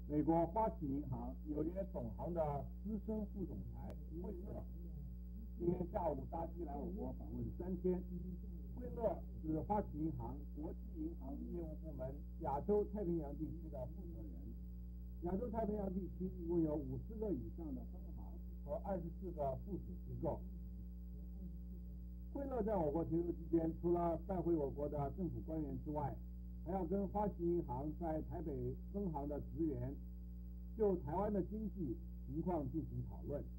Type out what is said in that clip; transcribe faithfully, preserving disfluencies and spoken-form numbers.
美国花旗银行纽约总行的资深副总裁惠勒，今天下午搭机来我国访问三天。惠勒是花旗银行国际银行业务部门亚洲太平洋地区的负责人。亚洲太平洋地区一共有五十个以上的分行和二十四个附属机构。惠勒在我国停留期间，除了拜会我国的政府官员之外，还要跟花旗银行在台北分行的职员就台湾的经济情况进行讨论。